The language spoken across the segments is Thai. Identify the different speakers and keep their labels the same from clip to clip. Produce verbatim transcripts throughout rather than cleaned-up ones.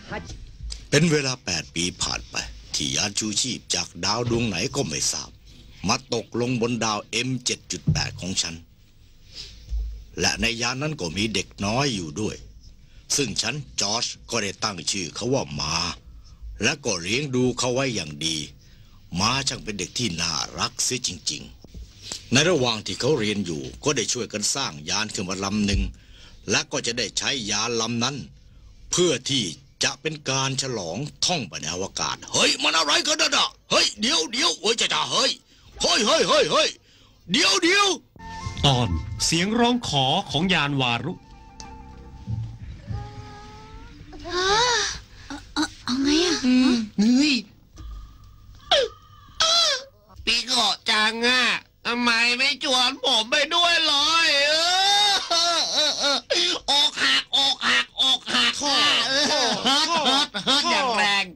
Speaker 1: เป็นเวลาแปดปีผ่านไปที่ยานชูชีพจากดาวดวงไหนก็ไม่ทราบมาตกลงบนดาว เอ็ม เจ็ดจุดแปด ของฉันและในยานนั้นก็มีเด็กน้อยอยู่ด้วยซึ่งฉันจอร์จก็ได้ตั้งชื่อเขาว่ามาและก็เลี้ยงดูเขาไว้อย่างดีมาช่างเป็นเด็กที่น่ารักเสียจริงๆในระหว่างที่เขาเรียนอยู่ก็ได้ช่วยกันสร้างยานขึ้นมาลำหนึ่งและก็จะได้ใช้ยานลำนั้นเพื่อที่จะเป็นการฉลองท่องไปในอวกาศเฮ้ยมันอะไรกันน่ะเฮ้ยเดี๋ยวเดี๋ยวเฮ้ยจ้าเฮ้ยเฮ้ยเฮ้ยเฮ้ยเฮ้ยเดี๋ยวเดี๋ยว
Speaker 2: ตอนเสียงร้องขอของยานวารุ
Speaker 3: เอาไงอ่ะ
Speaker 2: เฮ้ย
Speaker 4: ปีโกะจังอ่ะทำไมไม่ชวนผมไปด้วยเลยเอออกหักอกหักอกหักเฮิร์ตเฮิร์ตเฮิร์ตเฮิร์ตอย่างแรง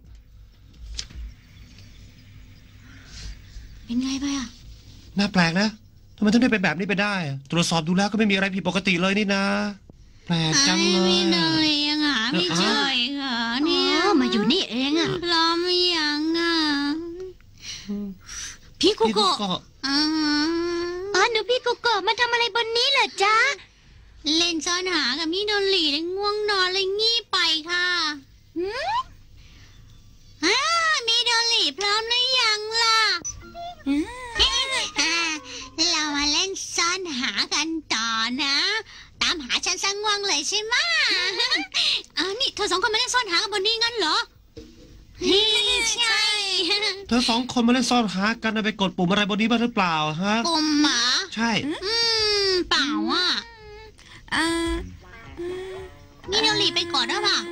Speaker 3: เป็นไงไปอ่ะ
Speaker 2: น่าแปลกนะทำไมถึงได้เป็นแบบนี้ไปได้ตรวจสอบดูแล้วก็ไม่มีอะไรผิดปกติเลยนี่นะแปลกจังเลย
Speaker 3: ไม่เลยยังหาไม่เจอค่ะเนี่ยมาอยู่นี่เองอ่ะพร้อมยังอ่ะพี่กุโกะอ๋อหนูพี่กุโกะมาทำอะไรบนนี้เหรอจ๊ะเล่นซ่อนหากับพี่โดนหลีแล้วง่วงนอนเลยงี่ไปค่ะฮ่ามีโดนหลีพร้อมหรือยังล่ะเรามาเล่นซ่อนหากันต่อนะตามหาฉันสังง่วงเลยใช่ไหมอ้าวนี่เธอสองคนมาเล่นซ่อนหากันบนนี้งั้นเหรอใช่
Speaker 2: เธอสองคนมาเล่นซ่อนหากันไปกดปุ่มอะไรบนนี้บ้างหรือเปล่าฮะ
Speaker 3: ปุ่มหมา
Speaker 2: ใช่
Speaker 3: อืมเปล่าอ่ะอ่ามีโดรีไปก่อนหรือเปล่า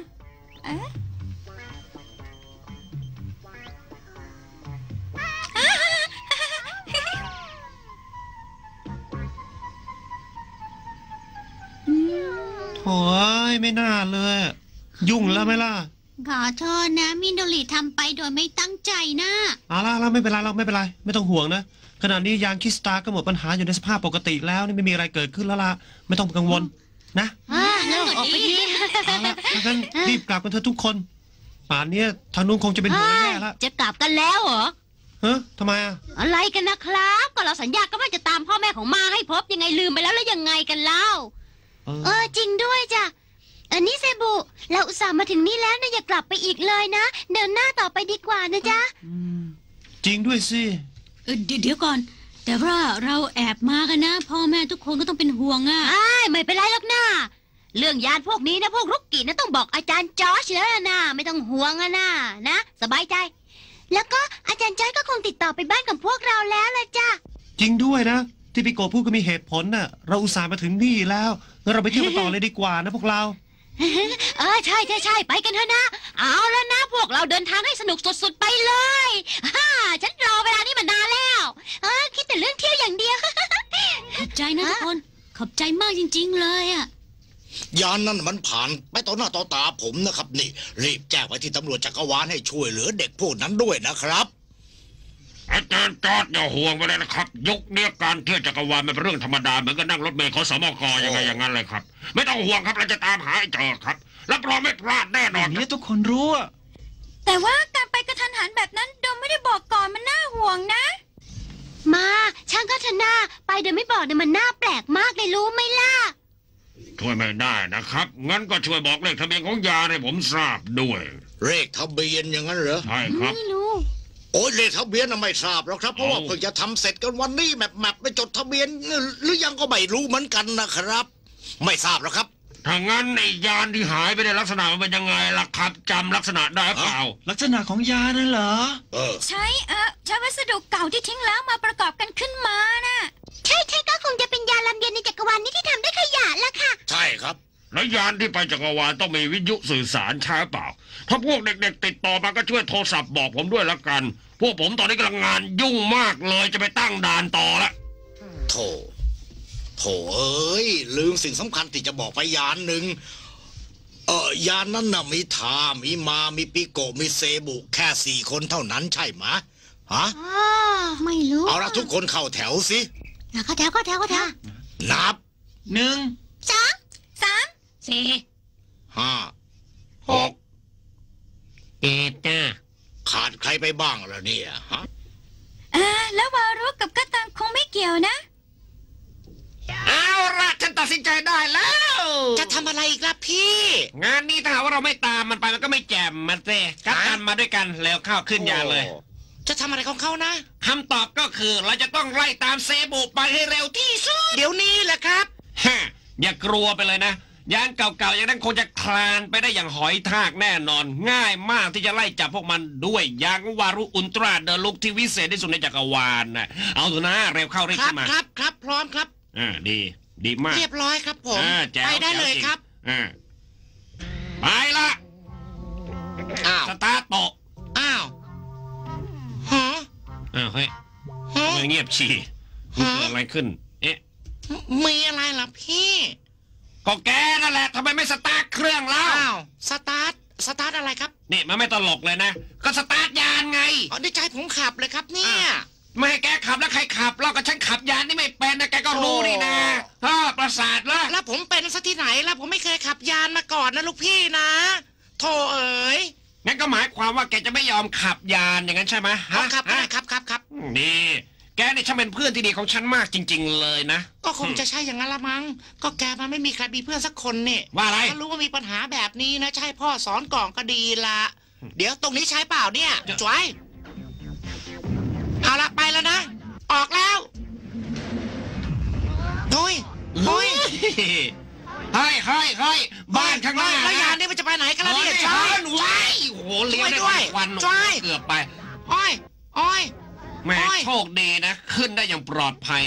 Speaker 2: โถ่ไม่น่าเลยยุ่งแล้วไหมล่ะ
Speaker 3: ขอโทษนะมิโดริทำไปโดยไม่ตั้งใจนะ
Speaker 2: เอาล่ะเราไม่เป็นไรเราไม่เป็นไรไม่ต้องห่วงนะขณะนี้ยานคิสตาก็หมดปัญหาอยู่ในสภาพปกติแล้วนี่ไม่มีอะไรเกิดขึ้นแล้วล่ะไม่ต้องกังวลนะ
Speaker 3: อ่าแล้วออกไปดี
Speaker 2: เอาล่ะงั้นรีบกลับกันเถอะทุกคนป่านนี้ทางนู้นคงจะเป็นหัวแย่แล้ว
Speaker 3: จะกลับกันแล้วเหรอ
Speaker 2: เฮ้ยทำไมอ่ะ
Speaker 3: อะไรกันนะครับก็เราสัญญากันว่าจะตามพ่อแม่ของมาให้พบยังไงลืมไปแล้วแล้วยังไงกันเล่าเออจริงด้วยจ้ะอันนี้เซบุเราอุตส่าห์มาถึงนี่แล้วนะอย่ากลับไปอีกเลยนะเดินหน้าต่อไปดีกว่านะจ๊ะ
Speaker 2: จริงด้วยสิ
Speaker 3: เออเดี๋ยวก่อนแต่ว่าเราแอบมากันนะพ่อแม่ทุกคนก็ต้องเป็นห่วงอ่ะไม่เป็นไรหรอกนะเรื่องยานพวกนี้นะพวกรุกกี้นะต้องบอกอาจารย์จอร์จแล้วนะไม่ต้องห่วงอะนะนะสบายใจแล้วก็อาจารย์จอร์จก็คงติดต่อไปบ้านกับพวกเราแล้วละจ้ะ
Speaker 2: จริงด้วยนะที่พี่โกพูดก็มีเหตุผลน่ะเราอุตส่าห์มาถึงนี่แล้วงั้นเราไปเที่ยวกันต่อเลยดีกว่านะพวกเรา
Speaker 3: เออใช่ใช่ใช่ไปกันเถอะนะเอาแล้วนะพวกเราเดินทางให้สนุกสุดๆไปเลยฮ่าฉันรอเวลานี้มานานแล้วเออคิดแต่เรื่องเที่ยวอย่างเดียวขอบใจนะทุกคนขอบใจมากจริงๆเลยอ่ะ
Speaker 1: ยานนั้นมันผ่านไปต่อหน้าต่อตาผมนะครับนี่รีบแจ้งไปที่ตำรวจจักรวาลให้ช่วยเหลือเด็กพวกนั้นด้วยนะครับ
Speaker 4: อาจารย์จอร์จอย่าห่วงไปเลยนะครับยุคนี้การเที่ยวจักรวาลมันเป็นเรื่องธรรมดาเหมือนกับนั่งรถเมล์ขสมกยังไงอย่างนั้นเลยครับไม่ต้องห่วงครับเราจะตามหาให้เจอครับรับรองไม่พลาดแน่นอน
Speaker 2: นี่ทุกคนรู้
Speaker 3: แต่ว่าการไปกระทันหันแบบนั้นโดมไม่ได้บอกก่อนมันน่าห่วงนะมาช่างก็ชนะไปโดยไม่บอกเนี่ยมันน่าแปลกมากเลยรู้ไหมล่ะ
Speaker 4: ช่วยไม่ได้นะครับงั้นก็ช่วยบอกเลขทะเบียนของยาให้ผมทราบด้วย
Speaker 1: เลขทะเบียนอย่างนั้นเหรอ
Speaker 4: ใช่ครับ
Speaker 3: ไม่รู้
Speaker 1: โอ้ยเลขทะเบียนน่ะไม่ทราบหรอกครับเพราะว่าเพิ่งจะทำเสร็จกันวันนี้แมปแมปไปจดทะเบียนหรือยังก็ไม่รู้เหมือนกันนะครับไม่ทราบหรอกครับ
Speaker 4: ถ้างั้นไอ้ยานที่หายไปในลักษณะมันเป็นยังไงล่ะครับจำลักษณะได้เปล่า
Speaker 2: ลักษณะของยานนั่นเหรอ
Speaker 3: ใช่เออใช้วัสดุเก่าที่ทิ้งแล้วมาประกอบกันขึ้นมาน่ะใช่ใช่ก็คงจะเป็นยานลำเดียวในจักรวาลนี้ที่ทำด้วยขยะละค่ะ
Speaker 1: ใช่ครับ
Speaker 4: แล้วยานที่ไปจักรวาลต้องมีวิทยุสื่อสารใช่เปล่าถ้าพวกเด็กๆติดต่อมาก็ช่วยโทรศัพท์บอกผมด้วยละกันพวกผมตอนนี้กำลังงานยุ่งมากเลยจะไปตั้งด่านต่อละ
Speaker 1: โธ่โธ่เอ้ยลืมสิ่งสำคัญที่จะบอกไปยานหนึ่งเออยานนั้นน่ะมีทามีมามีปิโกมีเซบุแค่สี่คนเท่านั้นใช่ไหมฮะ
Speaker 3: ไม่รู้
Speaker 1: เอาละทุกคนเข้าแถวสิ
Speaker 3: เข้าแถวเข้าแถวเข้าแถว
Speaker 1: นับ
Speaker 2: หนึ่ง
Speaker 3: สองสามสี่
Speaker 1: ห้าหกบ้างล่ะเนี่ยฮะ
Speaker 5: อ่าแล้ววารุกับกัตตันคงไม่เกี่ยวนะ
Speaker 4: เอาละฉันตัดสินใจได้แล้ว
Speaker 6: จะทำอะไรอีกล่ะพี่
Speaker 4: งานนี้ถ้าหากว่าเราไม่ตามมันไปมันก็ไม่แจ่มมันเต้กัดกันมาด้วยกันแล้วเข้าขึ้นยาเลย
Speaker 6: จะทำอะไรของเขานะ
Speaker 4: คำตอบก็คือเราจะต้องไล่ตามเซบุไปให้เร็วที่สุด
Speaker 6: เดี๋ยวนี้แหละครับ
Speaker 4: ฮะอย่ากลัวไปเลยนะยานเก่าๆอย่างนั้นคงจะคลานไปได้อย่างหอยทากแน่นอน ง่ายมากที่จะไล่จับพวกมันด้วยยางวารุอุลตร้าเดอะลุกที่วิเศษที่สุดในจักรวาลนะเอาเถอะนะเร็วเข้าเร็ว
Speaker 6: ครั
Speaker 4: ขึ้
Speaker 6: บ
Speaker 4: นมา
Speaker 6: ครับครับพร้อมครับ
Speaker 4: อ่าดีดีมาก
Speaker 6: เรียบร้อยครับผม
Speaker 4: อ่าแจ๋ว
Speaker 6: ไปได้เลย
Speaker 4: แจ๋วจง
Speaker 6: ครับ
Speaker 4: อ่าไปละ
Speaker 6: อ้าว
Speaker 4: สตาร์ทโตะ
Speaker 6: อ้าวฮะ
Speaker 4: อ้าวเฮ้ย
Speaker 6: ฮะ
Speaker 4: ทำไมเงียบฉี่มันเกิดอะไรขึ้น เอ๊ะ
Speaker 6: มีอะไรล่ะพี่
Speaker 4: ก็แกนั่นแหละทำไมไม่สตาร์ทเครื่องแล้ว
Speaker 6: อ้าวสตาร์ทสตาร์ทอะไรครับ
Speaker 4: นี่มันไม่ตลกเลยนะ ก็สตาร์ทยานไง
Speaker 6: อ๋อได้ใจผมขับเลยครับเนี่ย
Speaker 4: ไม่ให้แกขับแล้วใครขับเราก็ฉันขับยานนี่ไม่เป็นนะแกก็รู้นี่นะฮ่าประสาทละ
Speaker 6: แล้วผมเป็นซะที่ไหนล่ะผมไม่เคยขับยานมาก่อนนะลูกพี่นะโธ่เอ๋ย
Speaker 4: งั้นก็หมายความว่าแกจะไม่ยอมขับยานอย่างนั้นใช่ไหม
Speaker 6: เอา
Speaker 4: ฮะ
Speaker 6: ครับได้
Speaker 4: ฮะ
Speaker 6: ครับครับครับ
Speaker 4: นี่แกนี่ช่างเป็นเพื่อนที่ดีของฉันมากจริง ๆ เลยนะ
Speaker 6: ก็คงจะใช่อย่างนั้นละมั้งก็แกมันไม่มีใครมีเพื่อนสักคนเนี่ย
Speaker 4: ว่าอะไร
Speaker 6: ถ้ารู้ว่ามีปัญหาแบบนี้นะจะให้พ่อสอนก่อนก็ดีละเดี๋ยวตรงนี้ใช้เปล่าเนี่ยจวยเอาละไปแล้วนะ ออกแล้วนุ้ยนุ้ย
Speaker 4: เฮ้ยเฮ้ยเฮ้ยบ้านข้างหน้า
Speaker 6: แล้วยานนี่มันจะไปไหนกันล่ะ
Speaker 4: โอ้
Speaker 6: เนี่ย
Speaker 4: ย
Speaker 6: จอย
Speaker 4: ไว้โอ้โหเลี้ยวได้
Speaker 6: ช่วยด้วย
Speaker 4: ควัน
Speaker 6: ช่วย
Speaker 4: เกือบไป
Speaker 6: อ้อยอ้อย
Speaker 4: แหม่
Speaker 6: โอ้ย
Speaker 4: โชคดีนะ ขึ้นได้อย่างปลอดภัย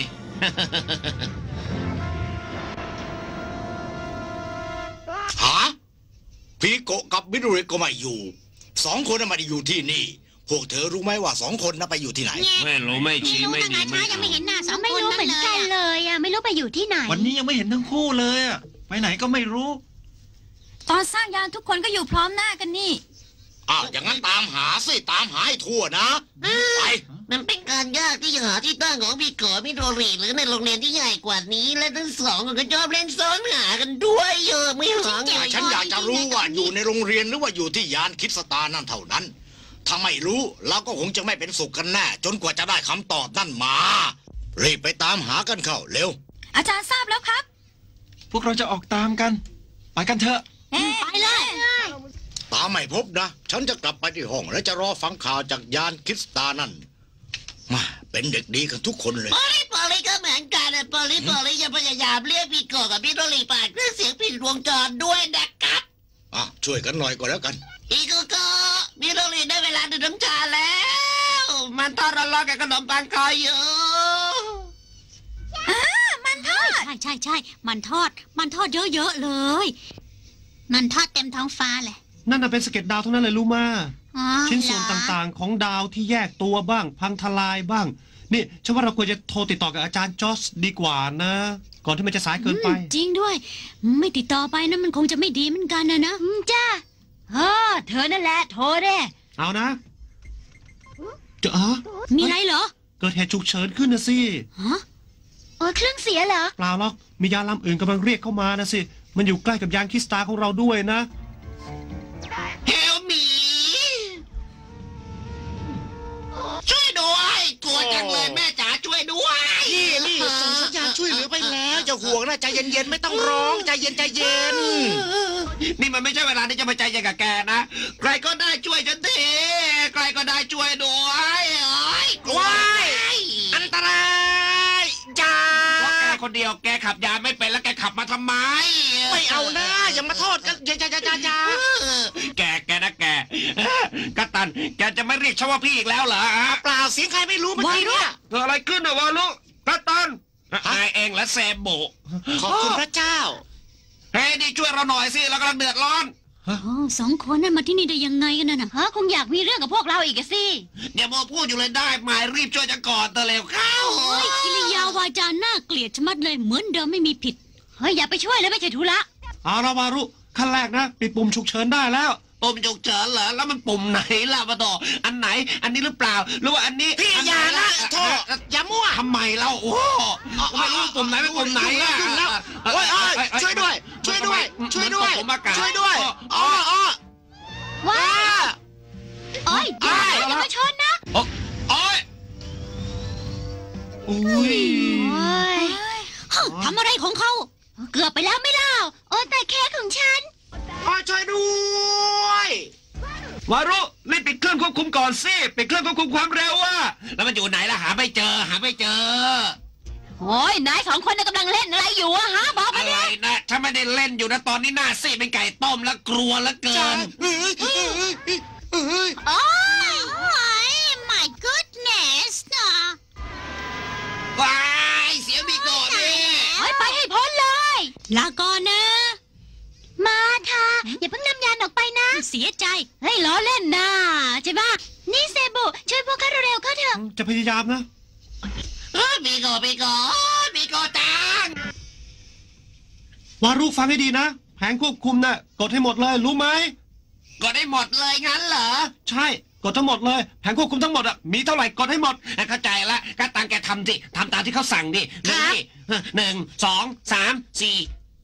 Speaker 1: หาพีโกะกับมิโดริก็ไม่อยู่สองคนน่ะไม่ได้อยู่ที่นี่ พวกเธอรู้ไหมว่าสองคนน่ะไปอยู่ที่ไหน
Speaker 4: ไม่รู้ไม่
Speaker 3: ไม่
Speaker 4: ชี้
Speaker 3: รู้
Speaker 4: ไม่
Speaker 3: นะ
Speaker 4: ดี
Speaker 3: งา
Speaker 4: ไม่
Speaker 3: ช้ายังไม่เห็นหน้าสอง
Speaker 5: ไม่
Speaker 3: คน
Speaker 5: รู้
Speaker 3: นั้น
Speaker 5: เหมือนกัน
Speaker 3: เลย
Speaker 5: เลยอ่ะไม่รู้ไปอยู่ที่ไหน
Speaker 7: วันนี้ยังไม่เห็นทั้งคู่เลยอะไปไหนก็ไม่รู้
Speaker 5: ตอนสร้างยานทุกคนก็อยู่พร้อมหน้ากันนี่
Speaker 1: อ้าวอย่างนั้นตามหาสิตามหาให้ทั่วนะไป
Speaker 8: มันเป็นการยากที่จะหาที่ตั้งของพี่โกะมิโดริหรือในโรงเรียนที่ใหญ่กว่านี้ และทั้งสองก็ชอบเล่นซ้อนหากันด้วยเยอะไม่หาไง
Speaker 1: แต่ฉันอยากจะรู้ว่าอยู่ในโรงเรียนหรือว่าอยู่ที่ยานคิดสตาร์นั่นเท่านั้น ถ้าไม่รู้เราก็คงจะไม่เป็นสุขกันแน่จนกว่าจะได้คำตอบนั่นมา รีบไปตามหากันเข้าเร็ว
Speaker 5: อาจารย์ทราบแล้วครับ
Speaker 7: พวกเราจะออกตามกัน ไปกันเถอะ
Speaker 3: ไปเลย
Speaker 1: ตามไม่พบนะ ฉันจะกลับไปที่ห้องและจะรอฟังข่าวจากยานคิดสตาร์นั่นมาเป็นเด็กดีกันทุกคนเลย
Speaker 8: ปอลิปอลิก็เหมือนกันนะปอลิปอลิอย่าพยายามเรียกพี่โกะกับมิโดริผ่านเครื่องเสียงผิดวงจรด้วยนะครับ
Speaker 1: อ่ะช่วยกันหน่อยก็แล้วกัน
Speaker 8: พี่โกโกะมิโดริได้เวลาดื่มน้ำชาแล้ว
Speaker 4: มันทอดร้อนๆกับขนมปังคอยอยู่
Speaker 3: มันทอดใช่ใช่ใช่มันทอด มันทอดเยอะๆเลย มันทอดเต็มท้องฟ้าเลย
Speaker 2: นั่นน่ะเป็นสะเก็ดดาวทั้งนั้นเลยรู้มา
Speaker 3: อ๋อ
Speaker 2: ชิ้นส่วนต่างๆของดาวที่แยกตัวบ้าง พังทลายบ้าง นี่ฉันว่าเราควรจะโทรติดต่อกับอาจารย์จอสดีกว่านะ ก่อนที่มันจะสายเกินไป
Speaker 3: อืมจริงด้วย ไม่ติดต่อไปนะมันคงจะไม่ดีเหมือนกันนะนะจ้าเออเธอนั่นแหละโทรเด้
Speaker 2: เอานะจะอ๋อ
Speaker 3: มีอะไรเหรอ
Speaker 2: เกิดเหตุฉุกเฉินขึ้นนะสิ
Speaker 3: ฮะเออเครื่องเสียเหรอ
Speaker 2: เปล่าหรอกมียานลำอื่นกำลังเรียกเข้ามานะสิ มันอยู่ใกล้กับยานคิสตาร์ของเราด้วยนะ
Speaker 8: เฮลมีช่วยด้วยกลัวจังเลยแม่จ๋าช่วยด้วย
Speaker 6: นี่นี่ส่งสัญญาณช่วยเหลือไปแล้วอย่าห่วงนะใจเย็นๆไม่ต้องร้องใจเย็นใจเย็น
Speaker 4: นี่มันไม่ใช่เวลาที่จะมาใจเย็นกับแกนะ ใครก็ได้ช่วยฉันทีใครก็ได้ช่วยด้วยเอ้ยกลัว
Speaker 6: ว้ายอันตรายอย่า
Speaker 4: เพราะแกคนเดียวแกขับยานไม่เป็นแล้วแกขับมาทำไม
Speaker 6: ไม่เอานะอย่ามาโทษกันอย่าอย่าอย่าอย่าอย่า
Speaker 4: แกแกนะแกกัตตันแกจะไม่เรียกฉันว่าพี่อีกแล้วเหรอฮะ
Speaker 6: เปล่าเสียงใครไม่รู้เมื่อกี้เนี่ย
Speaker 4: เกิดอะไรขึ้นอะวะลูกกัตตันนายเองและเซโบ
Speaker 6: ขอบคุณพระเจ้า
Speaker 4: เฮ้ยนี่ช่วยเราหน่อยสิเรากำลังเดือดร้อน
Speaker 3: โอ้สองคนนั้นมาที่นี่ได้ยังไงกันน่ะนะฮะคงอยากมีเรื่องกับพวกเราอีกอะสิ
Speaker 4: อย่ามาพูดอยู่เลยได้ไหมรีบช่วยจะก่อนเตอเร็วเข้า
Speaker 3: โอ้ยกิริยาวาจาน่าเกลียดชะมัดเลยเหมือนเดิมไม่มีผิด เฮ้ยอย่าไปช่วยเลยไม่ใช่ธุระ
Speaker 2: เอาละวารุขั้นแรกนะปิดปุ่มฉุกเฉินได้แล้ว
Speaker 4: ปุ่มฉุกเฉินเหรอแล้วมันปุ่มไหนล่ะปะโตอันไหน อันนี้หรือเปล่า หรือว่าอันนี้
Speaker 6: พี่
Speaker 4: นไห
Speaker 6: อย่าละ
Speaker 4: อ่
Speaker 6: โทษอย่ามั่ว
Speaker 4: ทำไมเราโอ้ไม่รู้ปุ่มไหนเป็นปุ่มไหนอะ
Speaker 6: ยุ่งแล้วโอ้ยโอ้ยช่วยด้วย ช่วยด้วย ช่วยด้วย
Speaker 4: เหมือนตกหลุมอากาศ
Speaker 6: ช่วยด้วย
Speaker 4: อ๋
Speaker 6: อ๋
Speaker 4: อ
Speaker 6: ออ๋อ
Speaker 3: ว้า
Speaker 6: อ้า
Speaker 3: โอ้ยอย่า
Speaker 6: อ้าย
Speaker 3: อย่ามาชน
Speaker 2: อุ้ย
Speaker 3: โอ้ยทำอะไรของเขา เกือบไปแล้วไม่เล่าโอ้แต่แค่ของฉัน
Speaker 6: โอ้ยช่วยด้วย
Speaker 7: วารุรีบปิดเครื่องควบคุมก่อนสิปิดเครื่องควบคุมความเร็วอ่ะ
Speaker 4: แล้วมันอยู่ไหนล่ะหาไม่เจอหาไม่เจอ
Speaker 3: โอ้ยนายสองคนน่ะกำลังเล่นอะไรอยู่อะฮะบอกมา
Speaker 4: อะไร
Speaker 3: ดิ
Speaker 4: นะฉันไม่ได้เล่นอยู่นะตอนนี้หน้าซีดเป็นไก่ต้มแล้วกลัวแล้วเกิ
Speaker 6: จ้าน เอ้ยเอ้ยเอ้ย
Speaker 3: โอ้ยโอ้ย my goodness นะ
Speaker 4: ว้ายเสียบีก่อนดิ
Speaker 3: โอ้ยไปให้พ้นเลย ลาก่อนนะ มาค่ะอย่าเพิ่งนำยานออกไปนะ เสียใจเฮ้ยล้อเล่นนะใช่ปะนี่เซบุช่วยพวกข้าเร็วๆเข้าเถอะ
Speaker 2: จะพยายามนะ
Speaker 8: เอ้ยบีโกบีโกบีโกจัง
Speaker 2: วารุฟังให้ดีนะ แผงควบคุมน่ะกดให้หมดเลยรู้ไหม
Speaker 4: ก็ได้หมดเลยงั้นเหรอ
Speaker 2: ใช่กดทั้งหมดเลยแผงควบคุมทั้งหมดอ่ะมีเท่าไหร่กดให้หมด
Speaker 4: เข้าใจละก็ตังแกทำสิทำตามที่เขาสั่งดิหนึ่งนี่หนึ่งสองสามสี่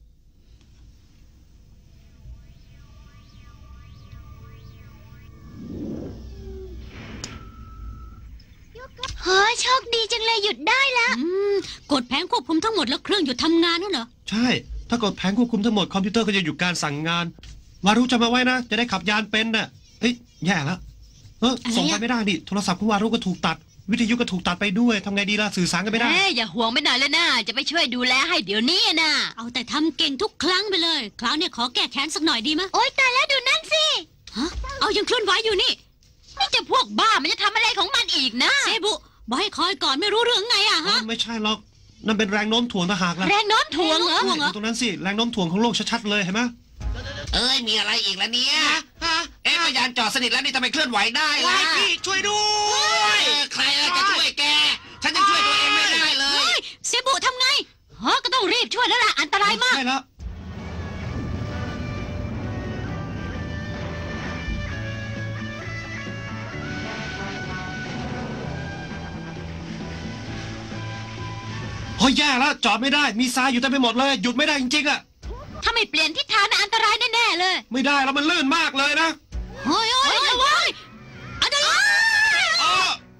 Speaker 3: เฮ้ยโชคดีจังเลยหยุดได้ละกดแผงควบคุมทั้งหมดแล้วเครื่องหยุดทำงานนั่นเหรอ
Speaker 2: ใช่ ถ้ากดแผงควบคุมทั้งหมดคอมพิวเตอร์ก็จะหยุดการสั่งงาน วารุจำมาไว้นะ จะได้ขับยานเป็นน่ะเอ้ยแย่แล้วเออส่งไปไม่ได้ดิโทรศัพท์ของวารุก็ถูกตัด วิทยุก็ถูกตัดไปด้วยทำไงดีล่ะสื่อสารกันไม่ได้
Speaker 3: เอ้ยอย่าห่วงไปหน่อยเลยนะจะไปช่วยดูแลให้เดี๋ยวนี้นะเอาแต่ทำเก่งทุกครั้งไปเลย คราวนี้ขอแก้แค้นสักหน่อยดีมะโอ๊ยตายแล้วดูนั่นสิฮะเอายังเคลื่อนไหวอยู่นี่นี่จะพวกบ้ามันจะทำอะไรของมันอีกนะเซบุบอกให้คอยก่อนไม่รู้เรื่องไงอะฮะ
Speaker 2: ไม่ใช่หรอกนั่นเป็นแรงโน้มถ่วงต่างหากล่ะ
Speaker 3: แรงโน้มถ่วงเหรอ
Speaker 2: ดูตรงนั้นสิแรงโน้มถ่วงของโลกชัดๆเลยเห็นไหม
Speaker 4: เอ้ยมีอะไรอีกแล้วเนี่ย
Speaker 6: ฮะ
Speaker 4: เอ๊ะก็ยานจอดสนิทแล้วนี่ทำไมเคลื่อนไหวได้
Speaker 6: วา
Speaker 4: ล่ะ
Speaker 6: ยพี่ช่วยด้วย
Speaker 4: เออใครล่ะจะช่วยแก ฉันยังช่วยตัวเองไม่ได้เล
Speaker 3: เฮ้
Speaker 4: ย
Speaker 3: ยเซบุทำไงฮะก็ต้องรีบช่วยแล้วล่ะอันตรายมาก
Speaker 2: ใช่แล้วโอ้ยแย่แล้วจอดไม่ได้มีทรายอยู่เต็มไปหมดเลยหยุดไม่ได้จริงๆอะ
Speaker 3: ถ้าไม่เปลี่ยนทิศทางนะอันตรายแน่ๆเลย
Speaker 2: ไม่ได้แล้วมันลื่นมากเลยนะ
Speaker 3: เฮ้ยเฮ้ยระวังอันตราย
Speaker 2: อ้อ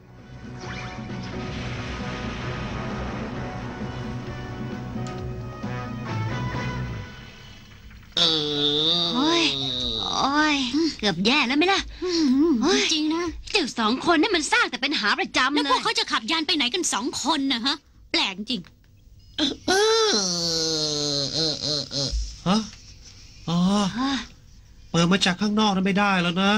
Speaker 8: เออ
Speaker 3: โอ้ยโอ้ยเกือบแย่แล้วไหมล่ะจริงนะเจ้าสองคนนี่มันสร้างแต่เป็นหาประจำเลยแล้วพวกเขาจะขับยานไปไหนกันสองคนนะฮะแปลกจริง
Speaker 8: เออเออเออเออเออ
Speaker 2: ฮะอ๋อเปิดมาจากข้างนอกนั้นไม่ได้แล้วนะ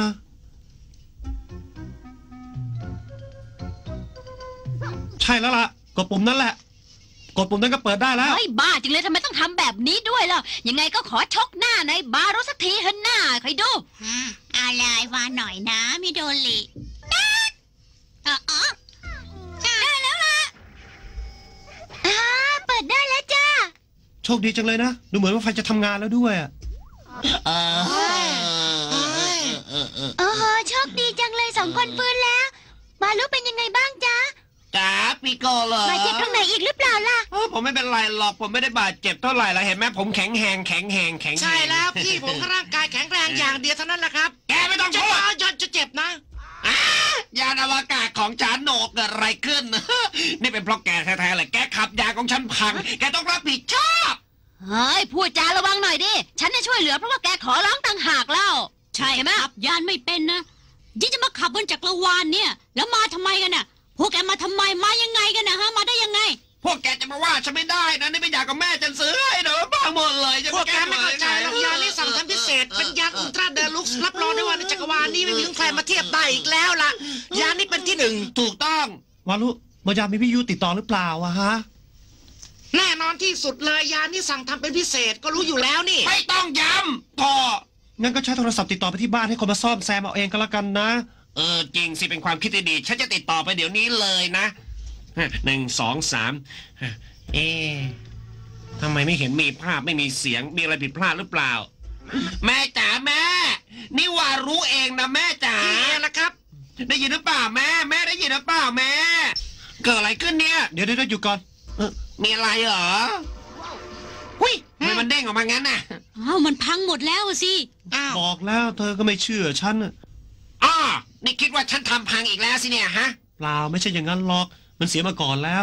Speaker 2: ใช่แล้วล่ะกดปุ่มนั้นแหละ กดปุ่มนั้นก็เปิดได้แล้ว
Speaker 3: เฮ้ยบ้าจริงเลยทำไมต้องทำแบบนี้ด้วยล่ะยังไงก็ขอชกหน้าในบารุสักทีเถอะหน้าใครดูอะไรวาหน่อยนะมิโดริอ๋อได้แล้วล่ะอ่าเปิดได้แล้วจ้า
Speaker 2: โชคดีจังเลยนะ ดูเหมือนว่าไฟจะทำงานแล้วด้วยอะ
Speaker 8: เออเออเออ
Speaker 3: โอ้โหโชคดีจังเลยสองคนฟื้นแล้วบารุเป็นยังไงบ้างจ๊ะ
Speaker 8: จ๋าปีโกเหรอบ
Speaker 3: าดเจ็บตรงไหนอีกหรือเปล่าล่ะ
Speaker 4: เออผมไม่เป็นไรหรอกผมไม่ได้บาดเจ็บเท่าไหร่ละเห็นไหมผมแข็งแหงแข็งแหงแข็งหง
Speaker 6: ใช่แล้วพี่ผมก็ร่างกายแข็งแรงอย่างเดียวเท่านั้นแหละครับ
Speaker 4: แกไม่ต้อง
Speaker 6: จะ
Speaker 4: พูด
Speaker 6: จะจะเจ็บนะ
Speaker 4: อ่ายานอวกาศของจานโหนกเกิดอะไรขึ้น นี่เป็นเพราะแกแท้ๆเลยแกขับยานของฉันพัง แกต้องรับผิดชอบ
Speaker 3: เฮ้ยพูดจาระวังหน่อยดิ ฉันจะช่วยเหลือเพราะว่าแกขอร้องต่างหากเล่าใช่ไหมขับยานไม่เป็นนะยิ่งจะมาขับบนจักรวาลเนี่ย แล้วมาทำไมกันน่ะ พวกแกมาทำไมมายังไงกันนะฮะมาได้ยังไง
Speaker 4: พวกแกจะมาว่าฉันไม่ได้นะนี่เป็นยากับแม่ฉันซื้อให้เดี๋ยวพังหมดเลยจะ
Speaker 6: พวกแก
Speaker 4: ก้
Speaker 6: ไม่เข้าใจหรอกยานี่สั่งทำพิเศษ เป็นยาอุลตร้าเดลุกซ์รับรองได้ว่าในจักรวาลนี้ไม่มีใครมาเทียบได้อีกแล้วล่ะ ยานี่เป็นที่หนึ่ง
Speaker 4: ถูกต้อง
Speaker 2: วารุมายามีวิทยุติดต่อหรือเปล่าอะฮะ
Speaker 6: แน่นอนที่สุดเลยยานี่สั่งทำเป็นพิเศษก็รู้อยู่แล้วนี่
Speaker 4: ไม่ต้องย้ำพอ
Speaker 2: งั้นก็ใช้โทรศัพท์ติดต่อไปที่บ้านให้คนมาซ่อมแซมเอาเองก็แล้วกันนะ
Speaker 4: เออจริงสิเป็นความคิดที่ดี ฉันจะติดต่อไปเดี๋ยวนี้เลยนะหนึ่งสองสามเอ๊ะทำไมไม่เห็นมีภาพไม่มีเสียงมีอะไรผิดพลาดหรือเปล่า แม่จ๋าแม่ นี่วารู้เองนะแม่จ๋า
Speaker 6: พี่เองนะครับ
Speaker 4: ได้ยินหรือเปล่าแม่ แม่ได้ยินหรือเปล่าแม่ เกิดอะไรขึ้นเนี่ย
Speaker 2: เดี๋ยวเดี๋ยวหยุดก่อนเออ
Speaker 4: มีอะไรเหรอหุ้ยทำไมมันเด้งออกมางั้นน่ะ
Speaker 3: อ้าวมันพังหมดแล้วสิ
Speaker 6: อ้าว
Speaker 2: บอกแล้วเธอก็ไม่เชื่อฉันน่ะ
Speaker 4: อ้อนี่คิดว่าฉันทำพังอีกแล้วสิเนี่ยฮะ
Speaker 2: เปล่าไม่ใช่อย่างนั้นหรอกมันเสียมาก่อนแล้ว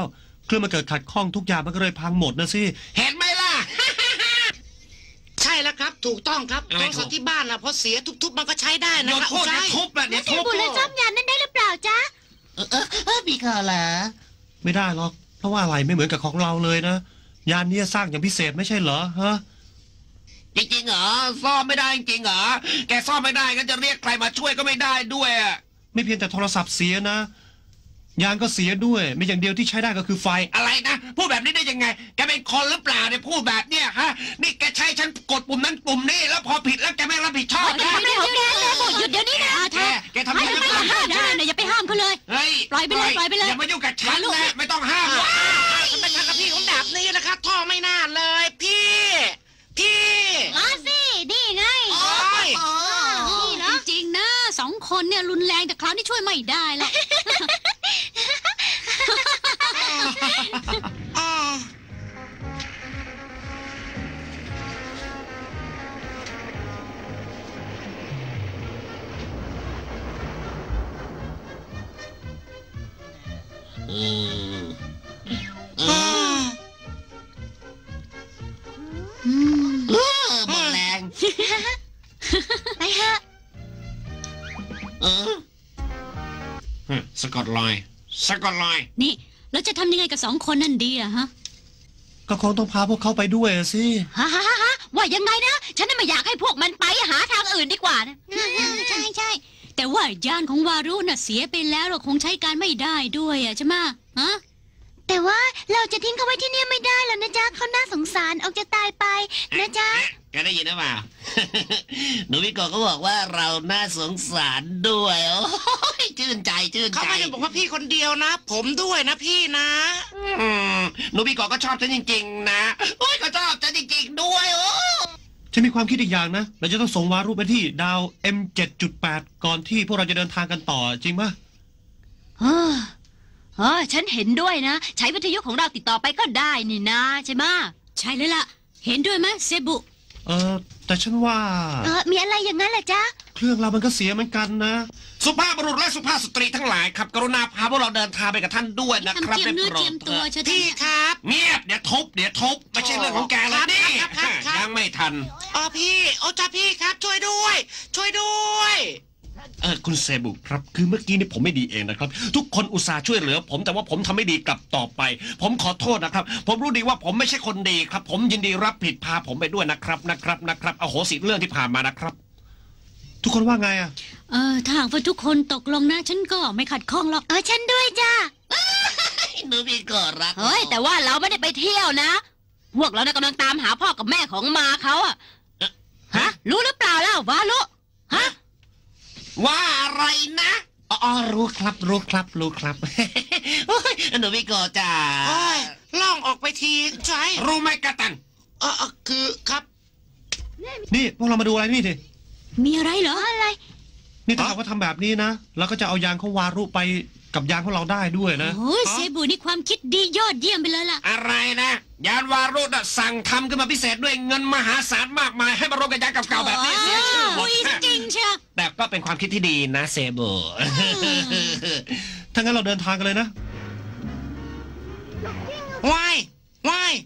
Speaker 2: เครื่องมันเกิดขัดข้องทุกอย่างมันก็เลยพังหมดนะสิ
Speaker 6: เห็นไหมล่ะ ใช่แล้วครับ ถูกต้องครับ
Speaker 4: อะไร
Speaker 6: โทรศัพท์ที่บ้านนะพอเสียทุบๆมันก็ใช้ได้นะ
Speaker 4: เดี๋ยว
Speaker 6: ครับ
Speaker 4: โทษ
Speaker 6: ใช่
Speaker 4: เดี๋ยวทุบอะเดี๋ยวทุบ
Speaker 3: บุญเลยซ่อมยานนั้นได้หรือเปล่าจ๊ะ
Speaker 8: เออเออเออพี่ขอเหรอ
Speaker 2: ไม่ได้หรอกเพราะว่าอะไรไม่เหมือนกับของเราเลยนะยานนี้สร้างอย่างพิเศษไม่ใช่เหรอฮะ
Speaker 7: จริงๆเหรอซ่อมไม่ได้จริงๆเหรอแกซ่อมไม่ได้ก็จะเรียกใครมาช่วยก็ไม่ได้ด้วยอะ
Speaker 2: ไม่เพียงแต่โทรศัพท์เสียนะยานก็เสียด้วยไม่อย่างเดียวที่ใช้ได้ก็คือไฟ
Speaker 7: อะไรนะพูดแบบนี้ได้ยังไงแกเป็นคนหรือเปล่าเนี่ยพูดแบบเนี้ยฮะนี่แกใช้ฉันกดปุ่มนั้นปุ่มนี้แล้วพอผิดแล้วแกไม่รับผิดชอบ
Speaker 3: เดี๋ยว
Speaker 7: นะ
Speaker 3: เดี๋ยวเดี๋ยวเดี๋ยวหยุดเดี๋ยวนี้นะ
Speaker 7: แกแกทำ
Speaker 3: ไม่
Speaker 7: ให้
Speaker 3: ไม่
Speaker 7: ฉัน
Speaker 3: อย่าห้ามได้นะอย่าไปห้ามเขาเลย
Speaker 7: เฮ้ย
Speaker 3: ปล่อยไปเลยปล่อยไปเลย
Speaker 7: อย่ามายุ่งกับฉันนะไม่ต้องห้ามหรอก
Speaker 6: มันเป็นทางกับพี่ของดาบนี้นะครับท่อไม่น่าเลย พี่ พี่
Speaker 3: มาสินี่ไง
Speaker 6: โอ้ย
Speaker 3: นี่เหรอจริงๆนะสองคนเนี่ยรุนแรงแต่คราวนี้ช่วยไม่ได้หรอก
Speaker 6: อ๋อ
Speaker 8: อืมเอ
Speaker 6: อ๋อ
Speaker 8: อเออหมดแรง
Speaker 3: ไปเถอะ
Speaker 8: เออ
Speaker 4: สกอตไลน์สกอตไลน์
Speaker 3: นี่เราจะทำยังไงกับสองคนนั่นดีอะฮะ
Speaker 2: ก็คงต้องพาพวกเขาไปด้วยอะสิ
Speaker 3: ฮ่าฮ่าฮ่าฮ่าว่ายังไงนะ ฉันน่ะไม่อยากให้พวกมันไปหาทางอื่นดีกว่านะใช่ใช่แต่ว่ายานของวารุน่ะเสียไปแล้วเราคงใช้การไม่ได้ด้วยอะใช่ไหมฮะแต่ว่าเราจะทิ้งเขาไว้ที่นี่ไม่ได้แล้วนะจ๊ะเขาน่าสงสารออกจะตายไปนะจ๊ะ
Speaker 7: แกได้ยินหรือเปล่า
Speaker 8: หนูวิโกะก็บอกว่าเราน่าสงสารด้วยโอ้ยชื่นใจชื่น
Speaker 6: เขา
Speaker 8: ใจ
Speaker 6: ไม่ได้บอกว่าพี่คนเดียวนะ ผมด้วยนะพี่นะ
Speaker 7: อืมหนูพี่กอก็ชอบฉันจริงๆนะโอ้ยก็ชอบฉันจริงๆด้วยโอ้
Speaker 2: ฉันมีความคิดอีกอย่างนะเราจะต้องส่งวารุไปที่ดาว เอ็ม เจ็ดจุดแปด ก่อนที่พวกเราจะเดินทางกันต่อจริงปะ
Speaker 3: เออเออฉันเห็นด้วยนะ ใช้วิทยุของเราติดต่อไปก็ได้นี่นะใช่ไหมใช่เลยล่ะ เห็นด้วยไหมเซบุ
Speaker 2: เออแต่ฉันว่า
Speaker 3: เออมีอะไรอย่างนั้นเหรอจ๊ะ
Speaker 2: เครื่องเรามันก็เสียเหมือนกันนะ
Speaker 7: สุภาพบุรุษและสุภาพสตรีทั้งหลายครับกรุณาพาพวกเราเดินทางไปกับท่านด้วยนะครับ
Speaker 3: ทำเจียมเนื้อ
Speaker 7: ได้โปรด
Speaker 3: เจียมตัวเชิญ
Speaker 6: พี่ครับ
Speaker 7: เงียบเดี๋ยวทุบเดี๋ยวทุบไม่ใช่เรื่องของแกเลยนี่
Speaker 6: ครับครับครับ
Speaker 7: ยังไม่ทัน
Speaker 6: อ๋อพี่โอ้จ้าพี่ครับ ช่วยด้วย ช่วยด้วย
Speaker 7: เออคุณเซบุครับคือเมื่อกี้นี่ผมไม่ดีเองนะครับ ทุกคนอุตส่าห์ช่วยเหลือ ผมแต่ว่าผมทำไม่ดีกลับต่อไป ผมขอโทษนะครับ ผมรู้ดีว่าผมไม่ใช่คนดีครับ ผมยินดีรับผิดพาผมไปด้วยนะครับนะครับนะครับอโหสิเรื่องที่ผ่านมานะครับ
Speaker 2: ทุกคนว่าไงอะ
Speaker 3: เออถ้าหากว่าทุกคนตกลงนะ ฉันก็ไม่ขัดข้องหรอก เออฉันด้วยจ้า
Speaker 8: หนูวิโกะรัก
Speaker 3: เฮ้ยแต่ว่าเราไม่ได้ไปเที่ยวนะ พวกเราเนี่ยกำลังตามหาพ่อกับแม่ของมาเขาอะฮะรู้หรือเปล่าเล่าวาลุฮะ
Speaker 7: ว่าอะไรนะ
Speaker 8: อ๋อรู้ครับรู้ครับรู้ครับ โอ้ยหนูวิโกะจ้า
Speaker 6: โอ้ยล่องออกไปทีใช่
Speaker 7: รู้ไหมกะตัน
Speaker 6: เออเออคือครับ
Speaker 2: นี่พวกเรามาดูอะไรนี่ดิ
Speaker 3: มีอะไรเหรออะไร
Speaker 2: นี่ถ้าหากว่าทำแบบนี้นะเราก็จะเอายานของวารุไปกับยานของเราได้ด้วยนะ
Speaker 3: โอ้ยเซบุนี่ความคิดดียอดเยี่ยมไปเลยล่ะ
Speaker 7: อะไรนะยานวารุน่ะสั่งทำขึ้นมาพิเศษด้วยเงินมหาศาลมากมายให้มารวมกับยานเก่าๆแบบนี้เสียชื่อหมด
Speaker 3: โอ้ยจริงเชียว
Speaker 7: แต่ก็เป็นความคิดที่ดีนะเซโบ
Speaker 2: ถ้างั้นเราเดินทางกันเลยนะ
Speaker 6: ว่ายว่าย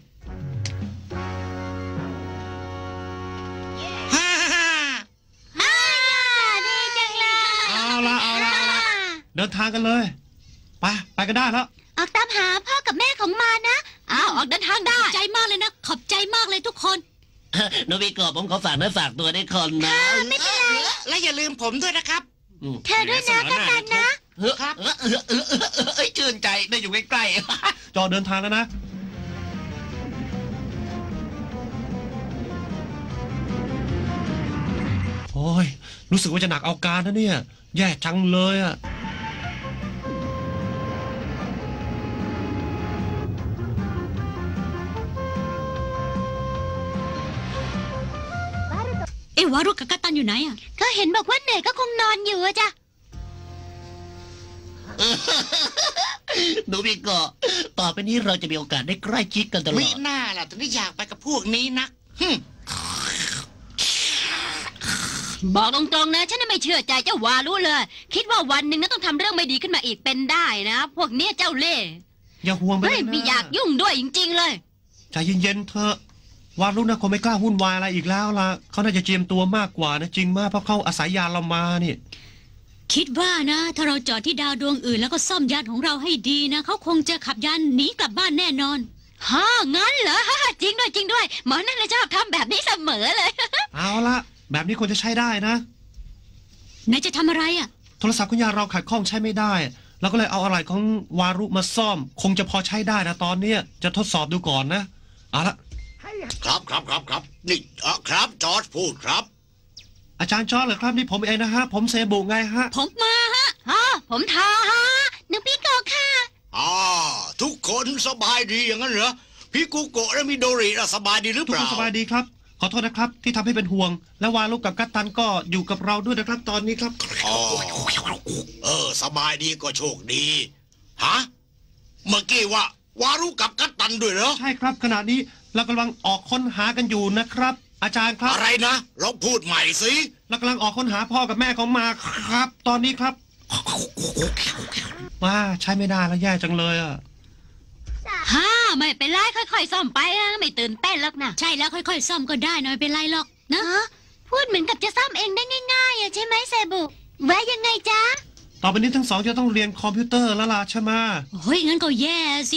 Speaker 6: ฮ่าฮ่า
Speaker 3: อ่าดีจังเลย
Speaker 2: เอาละเอาละเอาละเดินทางกันเลยไปไปกันได้แล้ว
Speaker 3: ออกตามหาพ่อกับแม่ของมานะอ้าวออกเดินทางได้ขอบใจมากเลยนะ ขอบใจมากเลยทุกคน
Speaker 8: หนูวิโกะผมขอฝากเนื้อฝากตัวด้วยคนนะ
Speaker 3: ไม่เป็นไร
Speaker 6: และอย่าลืมผมด้วยนะครับ
Speaker 3: เธอด้วยนะกันตันนะ
Speaker 6: ครับ
Speaker 8: เออเออเออเออเออชื่นใจได้อยู่ใกล้ๆ
Speaker 2: จอเดินทางแล้วนะโอ้ยรู้สึกว่าจะหนักเอาการนะเนี่ย แย่จังเลยอะ
Speaker 3: เอ๊ะวารุกับกัตตันอยู่ไหนอ่ะ ก็เห็นบอกว่าเหนื่อยก็คงนอนอยู่อะจ้ะ
Speaker 8: หนูวิโกะต่อไปนี้เราจะมีโอกาสได้ใกล้ชิดกันตลอ
Speaker 6: วิ
Speaker 8: ด
Speaker 6: หน้าล่ะถึงได้อยากไปกับพวกนี้นักฮึม
Speaker 3: บอกตรงๆนะฉันน่ะไม่เชื่อใจเจ้าวารุเลย คิดว่าวันหนึ่งนะต้องทำเรื่องไม่ดีขึ้นมาอีกเป็นได้นะ พวกเนี้ยเจ้าเล่ห์
Speaker 2: อย่าห่วงไปเล
Speaker 3: เฮ้ย
Speaker 2: ยนะ
Speaker 3: ไม่อยากยุ่งด้วยจริงๆเลย
Speaker 2: ใจเย็นๆเถอะวารุนะคงไม่กล้าวุ่นวายอะไรอีกแล้วล่ะเขาน่าจะเจียมตัวมากกว่านะจริงมากเพราะเขาอาศัยยานเรามานี่
Speaker 3: คิดว่านะ ถ้าเราจอดที่ดาวดวงอื่นแล้วก็ซ่อมยานของเราให้ดีนะเขาคงจะขับยานหนีกลับบ้านแน่นอนฮ่างั้นเหรอ จริงด้วยจริงด้วยหมอนั่นเลยชอบทำแบบนี้เสมอเลย
Speaker 2: เอาละแบบนี้ควรจะใช้ได้นะ
Speaker 3: นายจะทำอะไรอ่ะ
Speaker 2: โทรศัพท์คุณยายเราขัดข้องใช้ไม่ได้เราก็เลยเอาอะไรของวารุมาซ่อม คงจะพอใช้ได้นะตอนเนี้ยจะทดสอบดูก่อนนะเอาละ
Speaker 1: ครับครับครับครับนี่เออครับจอร์จพูดครับ
Speaker 2: อาจารย์จอร์จเหรอครับนี่ผมเองนะฮะผมเซบุไงฮะ
Speaker 3: ผมมาฮะฮะผมทาฮะหนึ่งปีโกค่ะ
Speaker 1: อ่าทุกคนสบายดีอย่างนั้นเหรอพี่กุโกะและมิโดริน่ะสบายดีหรือ
Speaker 2: ทุก
Speaker 1: เป
Speaker 2: ค
Speaker 1: ล่า
Speaker 2: นสบายดีครับขอโทษนะครับที่ทำให้เป็นห่วง และวารุกับกัตตันก็อยู่กับเราด้วยนะครับตอนนี้ครับ
Speaker 1: อ๋อเออสบายดีก็โชคดีฮะเมื่อกี้ว่าวารุกับกัตตันด้วยเหรอ
Speaker 2: ใช่ครับขณะนี้เรากำลังออกค้นหากันอยู่นะครับ อาจารย์ครับ
Speaker 1: อะไรนะลองพูดใหม่สิ
Speaker 2: เรากำลังออกค้นหาพ่อกับแม่ของมาครับ ตอนนี้ครับว้าใช้ไม่ได้แล้วแย่จังเลยอ่ะ
Speaker 3: ฮ่าไม่เป็นไรค่อยๆซ่อมไปนะไม่ตื่นเต้นหรอกนะใช่แล้วค่อยๆซ่อมก็ได้นะไม่เป็นไรหรอกนะพูดเหมือนกับจะซ่อมเองได้ง่ายๆอ่ะใช่ไหมเซบุว่ายังไงจ๊ะ
Speaker 2: ต่อไปนี้ทั้งสองจะต้องเรียนคอมพิวเตอร์แล้วล่ะใช่ไหม
Speaker 3: เฮ้ยงั้นก็แย่สิ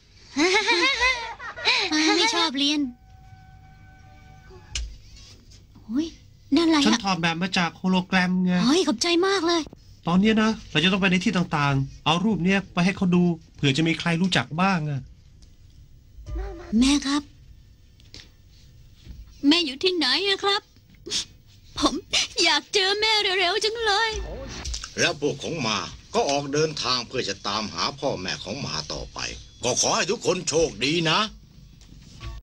Speaker 3: ไม่ชอบเรียนเฮ้ยนั่นอะไร
Speaker 2: ฉัน
Speaker 3: อ่ะ
Speaker 2: ถอดแบบมาจากโฮโลแกรมไง
Speaker 3: เฮ้ยขอบใจมากเลย
Speaker 2: ตอนนี้นะเราจะต้องไปในที่ต่างๆ เอารูปเนี้ยไปให้เขาดูเผื่อจะมีใครรู้จักบ้างอะ
Speaker 3: แม่ครับ แม่อยู่ที่ไหนอะครับ ผมอยากเจอแม่เร็วๆจังเลย
Speaker 1: แล้วพวกของมาก็ออกเดินทางเพื่อจะตามหาพ่อแม่ของหมาต่อไป ก็ขอให้ทุกคนโชคดีนะ